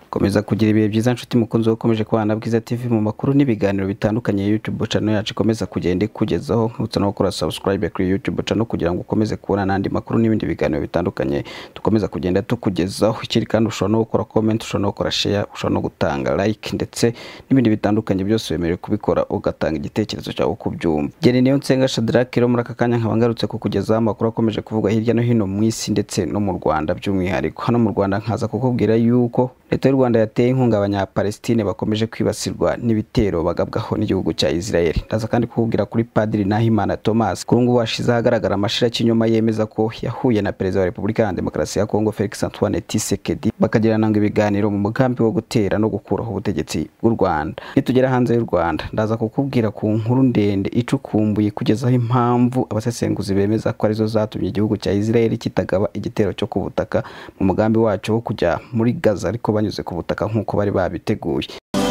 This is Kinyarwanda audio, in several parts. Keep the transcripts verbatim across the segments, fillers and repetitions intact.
Komeza kugira ibihe byiza nshuti mukunzi ukomeje kubana Bwiza T V mu makuru n'ibiganiro bitandukanye YouTube channel yacu ikomeza kugenda ikugezaho nkutse no gukora subscribe kuri YouTube channel kugira ngo ukomeze kubona nandi makuru n'ibindi biganiro bitandukanye dukomeza kugenda tukugezaho. Ikiri kandi ushobora no gukora comment, ushobora no gukora share, ushobora no gutanga like ndetse n'ibindi bitandukanye byose wemerewe kubikora ugatanga igitekerezo cyawe kubyumva. Gene niyo nsenga Shadrack rero muri aka kanya nkabangarutse kukugezaho amakuru akomeje kuvugwa hirya no hino mu isi ndetse no mu Rwanda by'umwihariko. Hano mu Rwanda nkaza kukubwira yuko Leta y'u Rwanda yateye inkunga abanya-Palestine bakomeje kwibasirwa n'ibitero bagabwaho n'igihugu cya Israel. Ndaza kandi kukubwira kuri Padiri Nahimana Thomas kuri ngo washize ahagaragara amashira cy'inyuma yemeza ko yahuye na Perezida wa Repubulika ya Demokarasi ya Kongo Felix Antoine Tshisekedi bakagirana ngo ibiganiro mu mugambi wo gutera no gukuraho ubutegetsi bw'u Rwanda. Nitugera hanze y'u Rwanda ndaza kukubwira ku nkuru ndende icukumbuye kugezaho impamvu abasesenguzi bemeza ko arizo zatumye igihugu cya Israel kitagaba igitero cyo ku butaka mu mugambi wacu wo kujya muri Gaza ariko banyuze ku butaka nk'uko bari babiteguye.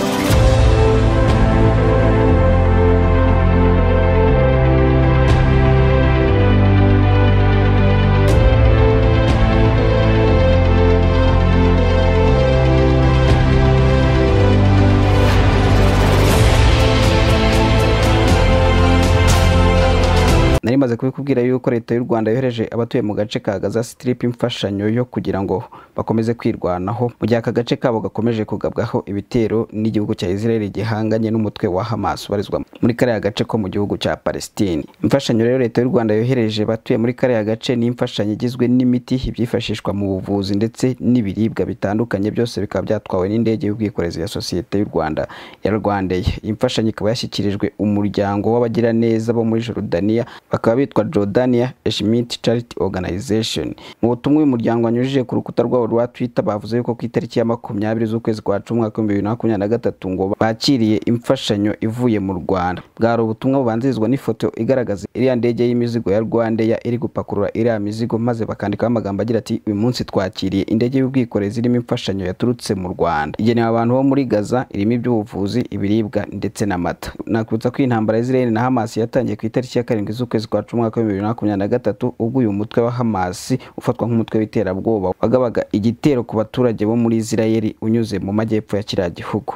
Nari maze kubikubwira yuko Leta y'u Rwanda yohereje abatuye mu gace ka Gaza Strip imfashanyo yo kugira ngo bakomeze kwirwanaho mu gihe aka gace kabo gakomeje kugabwaho ibitero n'igihugu cya Israel gihanganye n'umutwe wa Hamas barizwa muri kariya gace ko mu gihugu cya Palestine. Imfashanyo rero Leta y'u Rwanda yohereje batuye muri kariya gace ni imfashanyo igizwe n'imiti ibyifashishwa mu buvuzi ndetse n'ibiribwa bitandukanye byose bikaba byatwawe n'indege y'ubwikorezi ya Societe y'u Rwanda ya Rwandair. Imfashanyo ikaba yashyikirijwe umuryango w'abagira neza bo muri Jordania bakaba bitwa Jordania Schmidt Charity Organization. Mu butumwa uyu muryango wanyujije ku rukuta rwabo rwa Twitter bavuze yuko ku itariki ya makumyabiri z'ukwezi kwa cumi umwaka w'ibihumbi bibiri na makumyabiri na gatatu ngo bakiriye imfashanyo ivuye mu Rwanda. Bwari ubutumwa bubanzirizwa n'ifoto igaragaza iriya ndege y'imizigo ya Rwandair iri gupakurura iriya mizigo maze bakandikaho amagambo agira ati uyu munsi twakiriye indege y'ubwikorezi irimo imfashanyo yaturutse mu Rwanda igenewe abantu bo muri Gaza, irimo iby'ubuvuzi, ibiribwa ndetse n'amata. Nakubutsa ko intambara ya Israel na Hamas yatangiye ku itariki ya karindwi z'ukwezi kwa cumi umwaka w'ibihumbi bibiri na makumyabiri na gatatu ubwo uyu mutwe wa Hamas ufatwa nk'umutwe w'iterabwoba wagabaga igitero ku baturage bo muri Israel unyuze mu majyepfo ya kiriya gihugu.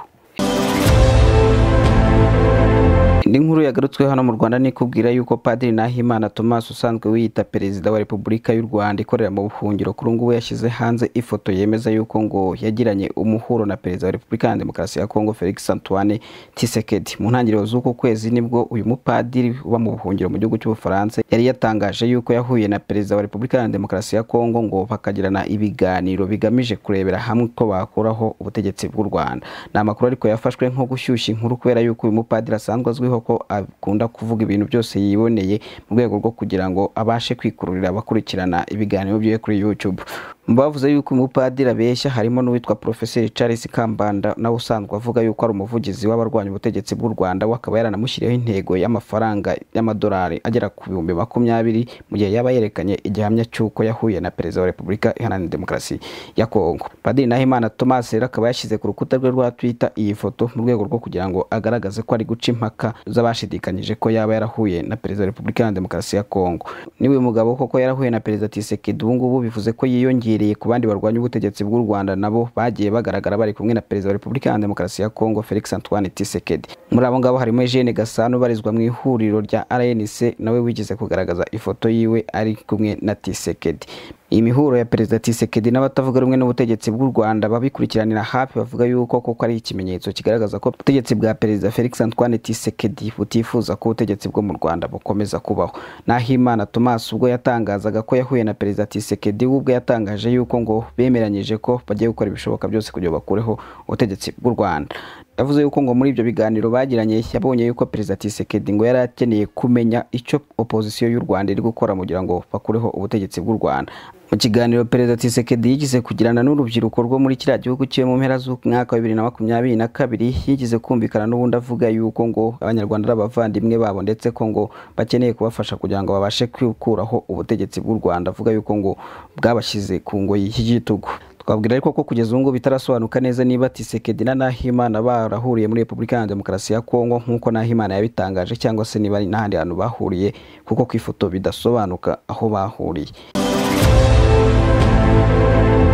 Indi nkuru yagarutswe hano mu Rwanda ni kubwira yuko Padiri Nahimana Thomas usanzwe wiyita Perezida wa Repubulika y'u Rwanda ikorera mu buhungiro kuri ngo yashyize hanze ifoto yemeza yuko ngo yagiranye umuhuro na Perezida wa Repubulika ya Demokarasi ya Kongo Felix Antoine Tshisekedi. Mu ntangiriro z'uko kwezi nibwo uyu mupadiri uba mu buhungiro mu gihugu cy'Ubufaransa yari yatangaje yuko yahuye na Perezida wa Repubulika ya Demokarasi ya Kongo ngo bakagirana ibiganiro bigamije kurebera hamwe ko bakuraho ubutegetsi bw'u Rwanda. Na makuru ariko yafashwe nko gushyushya inkuru kubera yuko uyu mupadiri asanzwe azwiho ko akunda kuvuga ibintu byose yiboneye mu rwego rwo kugira ngo abashe kwikururira abakurikirana ibiganiro bye kuri YouTube. Mbavuze yuko umupadiri abeshya harimo n'uwitwa Professor Charles Kambanda na usanzwe avuga yuko ari umuvugizi w'abarwanya ubutegetsi bw'u Rwanda wakaba yaranamushyiriyeho intego y'amafaranga y'amadolari agera ku bihumbi makumyabiri mu gihe yaba yerekanye igihamya cy'uko yahuye na Perezida wa Repubulika Iharanira Demokarasi ya Kongo. Padiri Nahimana Thomas rero akaba yashyize ku rukuta rwe rwa Twitter iyi foto mu rwego rwo kugira ngo agaragaze ko ari guca impaka z'abashidikanyije ko yaba yarahuye na Perezida wa Repubulika ya Demokarasi ya Kongo. Niwe mugabo koko yarahuye na Perezida Tshisekedi ubu ngubu bivuze ko yiyongera ku bandi barwanya ubutegetsi bw'u Rwanda nabo bagiye bagaragara bari kumwe na Perezida wa Repubulika ya Demokarasi ya Kongo Felix Antoine Tshisekedi. Muri abo ngabo harimo Eugene Gasano barizwa mu ihuriro rya R N C nawe wigeze kugaragaza ifoto yiwe ari kumwe na Tshisekedi. Iyi mihuro ya Perezida Tshisekedi n'abatavuga rumwe n'ubutegetsi bw'u Rwanda babikurikiranira hafi bavuga yuko koko ari ikimenyetso kigaragaza ko ubutegetsi bwa Perezida Felix Antoine Tshisekedi butifuza ko ubutegetsi bwo mu Rwanda bukomeza kubaho. Nahimana Thomas ubwo yatangazaga ko yahuye na Perezida Tshisekedi ubwo yatangaje yuko ngo bemeranyije ko bagiye gukora ibishoboka byose kugira bakureho ubutegetsi bw'u Rwanda. Yavuze yuko ngo muri ibyo biganiro bagiranye yabonye yuko Perezida Tshisekedi ngo yarakeneye kumenya icyo opposition y'u Rwanda iri gukora kugira ngo bakureho ubutegetsi bw'u Rwanda. Mu kiganiro Perezida Tshisekedi yigize kugirana n'urubyiruko rwo muri kiriya gihugu cye mu mpera z'umwaka wa bibiri na makumyabiri na kabiri yigize kumvikana n'ubundi avuga yuko ngo abanyarwanda ari abavandimwe babo ndetse ko ngo bakeneye kubafasha kugira ngo babashe kwikuraho ubutegetsi bw'u Rwanda avuga yuko ngo bwabashyize ku ngoyi y'igitugu. Twabwira ariko ko kugeza ubu ngo bitarasobanuka neza niba Tshisekedi na Nahimana barahuriye muri Repubulika ya Demokarasi ya Kongo nk'uko Nahimana yabitangaje cyangwa se niba n'ahandi hantu bahuriye kuko ku ifoto bidasobanuka aho bahuriye.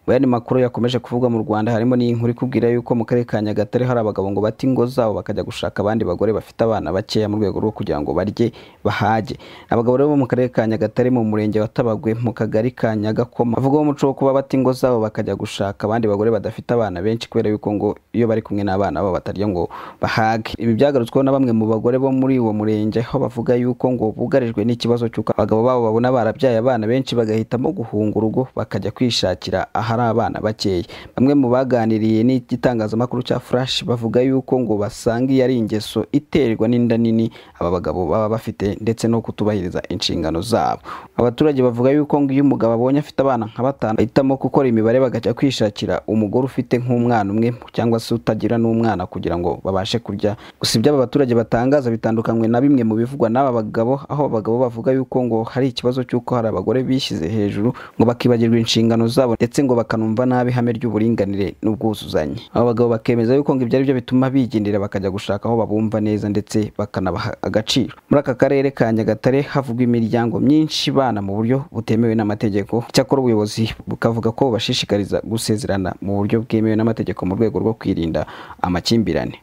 Bayani makuru yakomeje kuvuga mu Rwanda harimo n'inkuru ikubwira yuko mu karere ka Nyagatare hari abagabo ngo bati ingo zabo bakajya gushaka abandi bagore bafite abana bakeya mu rwego rwo kugira ngo barye bahage. Abagabo rero mu karere ka Nyagatare mu murenge wa Tabagwe mu kagari ka Nyagakoma bavuga umuco wo kuba bati ingo zabo bakajya gushaka abandi bagore badafite abana benshi kubera yuko ngo iyo bari kumwe n'abana babo batarya ngo bahage. Ibi byagarutsweho na bamwe mu bagore bo muri uwo murenge aho bavuga yuko ngo bugarijwe n'ikibazo cy'uko abagabo babo babona barabyaye abana benshi bagahitamo guhunga urugo bakajya kwishakira hari abana bakeya. Bamwe mu baganiriye n'igitangazamakuru cya Flash bavuga yuko ngo basanga iyo ari ingeso iterwa n'inda nini aba bagabo baba bafite ndetse no kutubahiriza inshingano zabo. Abaturage bavuga yuko ngo iyo umugabo abonye afite abana nka batanu ahitamo gukora imibare bagajya kwishakira umugore ufite nk'umwana umwe cyangwa se utagira n'umwana kugira ngo babashe kurya. Gusa ibyo aba baturage batangaza bitandukanywe na bimwe mu bivugwa n'aba bagabo, aho abagabo bavuga yuko ngo hari ikibazo cy'uko hari abagore bishyize hejuru ngo bakibagirwa inshingano zabo ndetse ngo bakanumva nabi ihame ry'uburinganire n'ubwuzuzanye. Aba bagabo bakemeza yuko ngo ibyo ari byo bituma bigendera bakajya gushaka aho babumva neza ndetse bakanabaha agaciro. Muri aka karere ka Nyagatare havugwa imiryango myinshi bana mu buryo butemewe n'amategeko, cyakora ubuyobozi bukavuga ko bashishikariza gusezerana mu buryo bwemewe n'amategeko mu rwego rwo kwirinda amakimbirane.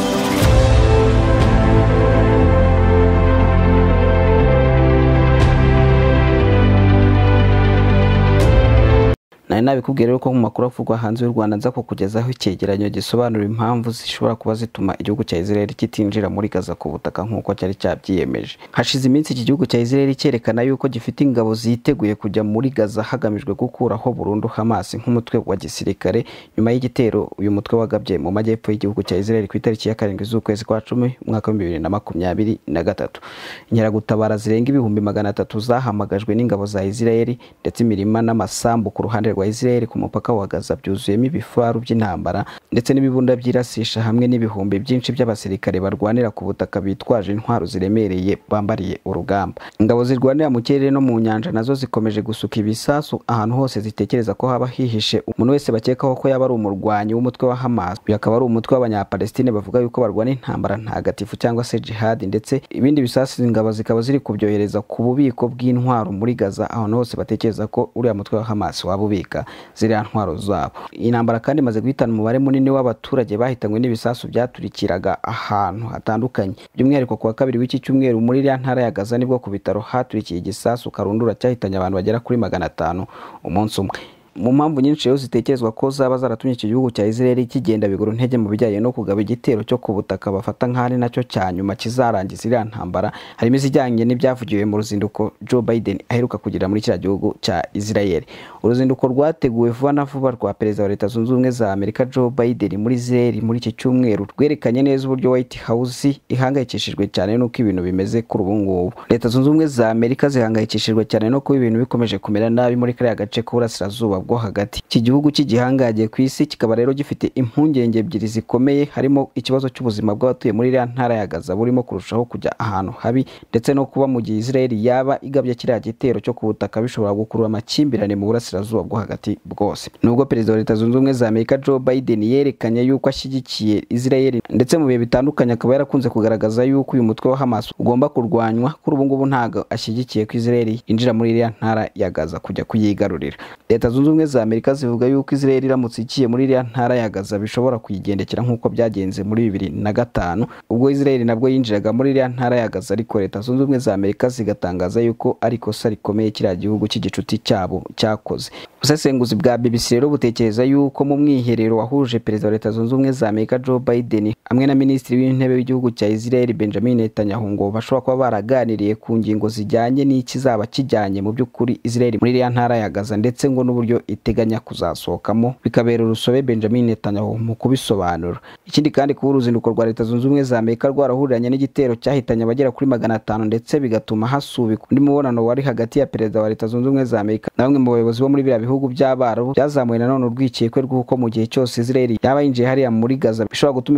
Nari nabikubwiye rero ko mu makuru avugwa hanze y'u Rwanda nza kukugezaho icyegeranyo gisobanura impamvu zishobora kuba zituma igihugu cya Israel kitinjira muri Gaza ku butaka nk'uko cyari cyabyiyemeje. Hashize iminsi iki gihugu cya Israel cyerekana yuko gifite ingabo ziteguye kujya muri Gaza hagamijwe gukuraho burundu Hamas nk'umutwe wa gisirikare nyuma y'igitero uyu mutwe wagabye mu majyepfo y'igihugu cya Israel ku itariki ya karindwi z'ukwezi kwa cumi umwaka wa bibiri na makumyabiri na gatatu. Inkeragutabara zirenga ibihumbi magana atatu zahamagajwe n'ingabo za Israel ndetse imirima n'amasambu ku ruhande rwa Israel ku mupaka wa Gaza byuzuyemo ibifaru by'intambara ndetse n'ibibunda byirasisha hamwe n'ibihumbi byinshi by'abasirikare barwanira ku butaka bitwaje intwaro ziremereye bambariye urugamba. Ingabo zirwanira mu kirere no mu nyanja nazo zikomeje gusuka ibisasu ahantu hose zitekereza ko haba hihishe umuntu wese bakekaho ko yaba ari umurwanyi w'umutwe wa Hamas. Uyu akaba ari umutwe w'abanyapalestine bavuga yuko barwana intambara ntagatifu cyangwa se jihad, ndetse ibindi bisasu ingabo zikaba ziri kubyohereza ku bubiko bw'intwaro muri Gaza ahantu hose batekereza ko uriya mutwe wa Hamas wabubika ziriya ntwaro zabo. Intambara kandi imaze guhitana umubare munini w'abaturage bahitanywe n'ibisasu byaturikiraga ahantu hatandukanye. By'umwihariko kuwa kabiri w'iki cyumweru muri iriya ntara ya Gaza nibwo ku bitaro haturikiye igisasu karundura cyahitanye abantu bagera kuri magana atanu umunsi umwe. Mu mpamvu nyinshi rero zitekerezwa ko zaba zaratumye iki gihugu cya Israel kigenda bigura intege mu bijyanye no kugaba igitero cyo ku butaka bafata nk'ari nacyo cya nyuma kizarangiza iriya ntambara, harimo izijyanye n'ibyavugiwe mu ruzinduko Joe Biden aheruka kugira muri kiriya gihugu cya Israel. Uruzinduko rwateguwe vuba na vuba rwa perezida wa Leta Zunze Ubumwe za Amerika Joe Biden muri Israel muri iki cyumweru rwerekanye neza uburyo White House ihangayikishijwe cyane n'uko ibintu bimeze kuri ubu ngubu. Leta Zunze Ubumwe za Amerika zihangayikishijwe cyane no kuba ibintu bikomeje kumera nabi muri kariya gace k'uburasirazuba bwo hagati. Iki gihugu cy'igihangagiye ku isi kikaba rero gifite impungenge ebyiri zikomeye, harimo ikibazo cy'ubuzima bw'abatuye muri iriya ntara ya Gaza burimo kurushaho kujya ahantu habi, ndetse no kuba mu gihe Israel yaba igabye kiriya gitero cyo ku butaka bishobora gukurura amakimbirane mu burasirazuba bwo hagati bwose. Nubwo perezida wa Leta Zunze Ubumwe za Amerika Joe Biden yerekanye yuko ashyigikiye Israel ndetse mu bihe bitandukanye akaba yarakunze kugaragaza yuko uyu mutwe wa Hamas ugomba kurwanywa, kuri ubu ngubu ntago ashyigikiye ko Israel injira muri iriya ntara ya Gaza kujya kuyigarurira. Leta Zunze Ubumwe za Amerika zivuga yuko Israel iramutse ikiye muri iriya ntara ya Gaza bishobora kuyigendekera nk'uko byagenze muri bibiri na gatanu ubwo Israel nabwo yinjiraga muri iriya ntara ya Gaza, ariko Leta Zunze Ubumwe za Amerika zigatangaza yuko ari ikosa rikomeye kiriya gihugu cy'igicuti cyabo cyakoze. Ubusesenguzi bwa B B C rero butekereza yuko mu mwiherero wahuje perezida wa Leta Zunze Ubumwe za Amerika Joe Biden hamwe na minisitiri w'intebe w'igihugu cya Israel Benjamin Netanyahu ngo bashobora kuba baraganiriye ku ngingo zijyanye n'ikizaba kijyanye mu by'ukuri Israel muri iriya ntara ya Gaza ndetse ngo n'uburyo iteganya kuzasohokamo bikabera urusobe Benjamin Netanyahu mu kubisobanura. Ikindi kandi kuba uruzinduko rwa Leta Zunze Ubumwe za Amerika rwarahuriranye n'igitero cyahitanye abagera kuri magana atanu ndetse bigatuma hasubikwa undi mubonano wari hagati ya perezida wa Leta Zunze Ubumwe za Amerika na bamwe mu bayobozi bo muri biriya bihugu by'Abarabu, byazamuye nanone urwikekwe rw'uko mu gihe cyose Israel yaba yinjiye hariya muri Gaza bishobora gutuma ibihugu byose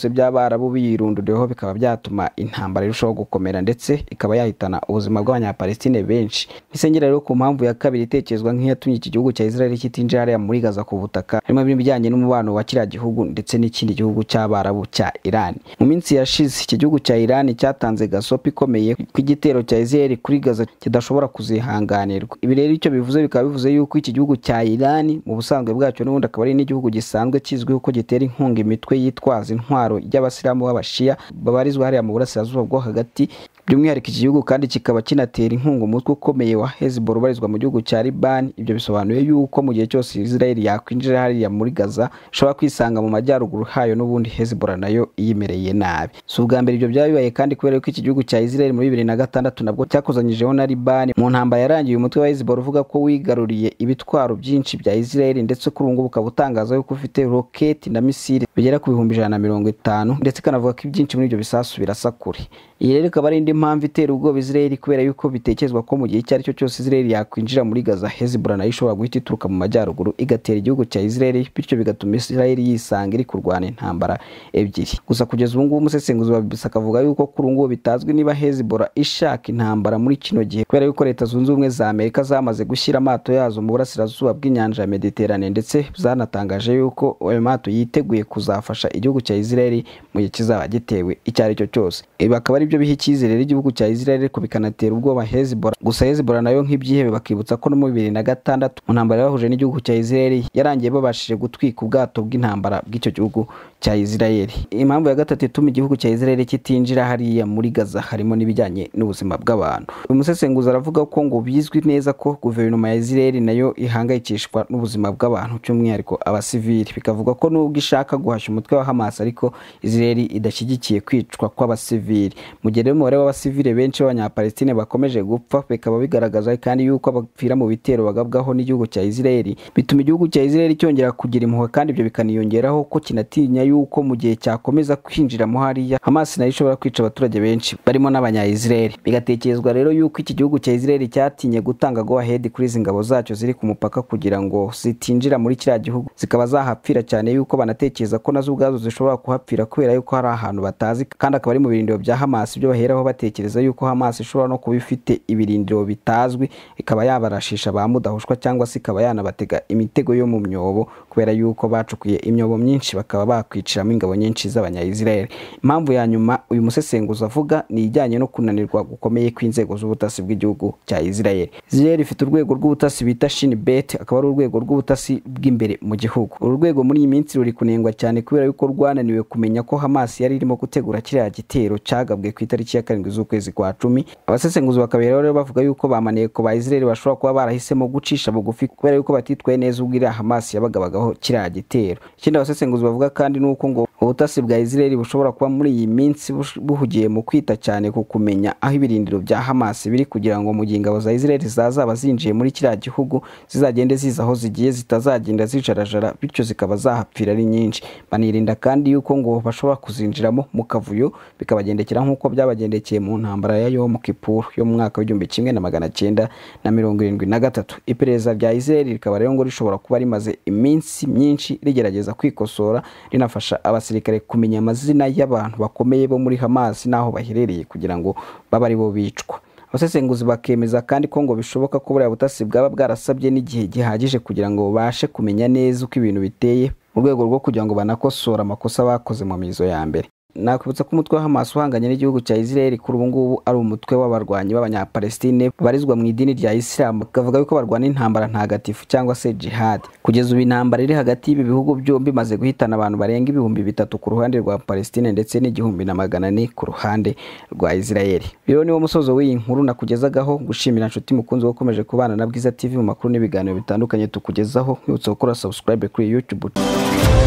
byose by'Abarabu biyirunduriyeho bikaba byatuma intambara irushaho gukomera ndetse ikaba yahitana ubuzima bw'abanyapalestine benshi. Nisengera rero ku mpamvu ya kabiri itekerezwa nk'iyatumye iki gihugu cya Israel kitinjira hariya muri Gaza ku butaka harimo ibijyanye n'umubano wa kiriya gihugu ndetse n'ikindi gihugu cy'Abarabu cya Iran. Mu minsi yashize iki gihugu cya Iran cyatanze gasopi ikomeye ku igitero cya Israel kuri Gaza kidashobora kuzihanganirwa. Ibi rero icyo bivuze bikaba bivuze yuko iki gihugu cya Iran mu busanzwe bwacyo n'ubundi akaba ari n'igihugu gisanzwe kizwiho ko gitera inkunga imitwe yitwaza intwaro y'abasilamu b'abashia babarizwa hariya mu burasirazuba bwo hagati. By'umwihariko iki gihugu kandi kikaba kinatera inkunga umutwe ukomeye wa Hezbollah ubarizwa mu gihugu cya Liban. Ibyo bisobanuye yuko mu gihe cyose Israel yakwinjira hariya muri Gaza ishobora kwisanga mu majyaruguru hayo n'ubundi Hezbollah nayo iyimereye nabi. Si ubwa mbere ibyo byabibaye kandi kubera ko iki gihugu cya Israel muri bibiri na gatandatu nabwo cyakozanyijeho na Liban mu ntambara yarangiye umutwe wa Hezbollah uvuga ko wigaruriye ibitwaro byinshi bya Israel ndetse kuri ubu ngubu ukaba utangaza yuko ufite roketi na misile bigera ku bihumbi ijana na mirongo itanu ndetse kanavuga ko ibyinshi muri ibyo bisasu birasa kure. Iyi rero ikaba ari indi mpamvu itera ubwoba Israel kubera yuko bitekerezwa ko mu gihe icyo ari cyo cyose Israel yakwinjira muri Gaza Hezbollah nayo ishobora guhita ituruka mu majyaruguru igatera igihugu cya Israel, bityo bigatuma Israel yisanga iri kurwana intambara ebyiri. Gusa kugeza ubu ngubu umusesenguzi wa B B C akavuga yuko kuri ubu ngubu bitazwi niba Hezbollah ishaka intambara muri kino gihe kubera yuko Leta Zunze Ubumwe za Amerika zamaze gushyira amato yazo mu burasirazuba bw'inyanja ya Mediterane ndetse zanatangaje yuko ayo mato yiteguye kuzafasha igihugu cya Israel mu gihe kizaba gitewe icyo ari cyo cyose. Ibi akaba ari byo biha icyizere igihugu cya Israel ko bikanatera ubwoba Hezbollah. Gusa Hezbollah nayo nk'ibyihebe bakibutsa ko no mu bibiri na gatandatu mu ntambara yahuje n'igihugu cya Israel yarangiye babashije gutwika ubwato bw'intambara bw'icyo gihugu cya Israel. Impamvu ya gatatu ituma igihugu cya Israel kitinjira hariya muri Gaza harimo n'ibijyanye n'ubuzima bw'abantu. Uyu musesenguzi aravuga ko ngo bizwi neza ko guverinoma ya Israel nayo ihangayikishwa n'ubuzima bw'abantu cy'umwihariko abasivili. Bikavuga ko nubwo ishaka guhashya umutwe wa Hamas ariko Israel idashyigikiye kwicwa kw'abasivili. Mu gihe umubare w'abasivile benshi b'abanyapalestine bakomeje gupfa bikaba bigaragaza kandi yuko abapfira mu bitero bagabwaho n'igihugu cya Israel, bituma igihugu cya Israel cyongera kugira impuhwe kandi ibyo bikaniyongeraho ko kinatinya yuko mu gihe cyakomeza kwinjira mu hariya Hamas nayo ishobora kwica abaturage benshi barimo n'abanya-Israel. Bigatekerezwa rero yuko iki gihugu cya Israel cyatinye gutanga go ahead kuri izi ngabo zacyo ziri ku mupaka kugira ngo zitinjira muri kiriya gihugu zikaba zahapfira cyane yuko banatekereza ko nazo ubwazo zishobora kuhapfira kubera yuko hari ahantu batazi kandi akaba ari mu birindiro bya Hamas. Ibyo baheraho batekereza yuko Hamas ishobora no kuba ifite ibirindiro bitazwi ikaba yabarashisha ba mudahushwa cyangwa se ikaba yanabatega imitego yo mu myobo kubera yuko bacukuye imyobo myinshi bakaba bakwiciramo ingabo nyinshi z'abanya-Israel. Impamvu ya nyuma uyu musesenguzi avuga ni ijyanye no kunanirwa gukomeye kw'inzego z'ubutasi bw'igihugu cya Israel. Israel ifite urwego rw'ubutasi bita Shin Bet, akaba ari urwego rw'ubutasi bw'imbere mu gihugu. Uru rwego muri iyi minsi ruri kunengwa cyane kubera yuko rwananiwe kumenya ko Hamas yari irimo gutegura kiriya gitero cyagabwe ku itariki ya karindwi z'ukwezi kwa cumi. Abasesenguzi bakabera rero bavuga yuko bamaneye ko ba Israel bashobora kuba barahisemo gucisha bugufi kubera yuko batitwaye neza ubwo iriya Hamas yabagabagaho kiriya gitero. Ikindi abasesenguzi bavuga kandi nuko ngo ubutasi bwa Israel bushobora kuba muri iyi minsi buhugiye mu kwita cyane ku kumenya aho ibirindiro bya Hamas biri kugira ngo mu gihe ingabo za Israel zazaba zinjiye muri kiriya gihugu zizagende ziza aho zigiye zitazagenda zijarajara bityo zikaba zahapfira ari nyinshi. Banirinda kandi yuko ngo bashobora kuzinjiramo mu kavuyo bikabagendekera nk'uko byabagendekeye mu ntambara ya Yom Kippur yo mu mwaka w'igihumbi kimwe na magana cyenda na mirongo irindwi na gatatu. Iperereza rya Israel rikaba rero ngo rishobora kuba rimaze iminsi myinshi rigerageza kwikosora rinafasha abasirikare kumenya amazina y'abantu bakomeye bo muri Hamas n'aho baherereye kugira ngo baba ari bo bicwa. Abasesenguzi bakemeza kandi ko ngo bishoboka ko buriya butasi bwaba bwarasabye n'igihe gihagije kugira ngo babashe kumenya neza uko ibintu biteye mu rwego rwo kugira ngo banakosora amakosa bakoze mu mizo ya mbere. Nakwibutsa ko umutwe wa Hamas uhanganye n'igihugu cya Israel kuri ubu ngubu ari umutwe w'abarwanyi b'abanyapalestine barizwa mu idini rya Islam, kavuga yuko barwana intambara ntagatifu cyangwa se jihad. Kugeza ubu intambara iri hagati y'ibi bihugu byombi maze guhitana abantu barenga ibihumbi bitatu ku ruhande rwa Palestine ndetse n'igihumbi na magana ane ku ruhande rwa Israel. Biro niwo musozo w'iyi nkuru nakugezagaho, gushimira inshuti mukunzi wakomeje kubana na Bwiza T V mu makuru n'ibiganiro bitandukanye tukugezaho. Nkwibutsa gukora subscribe kuri YouTube.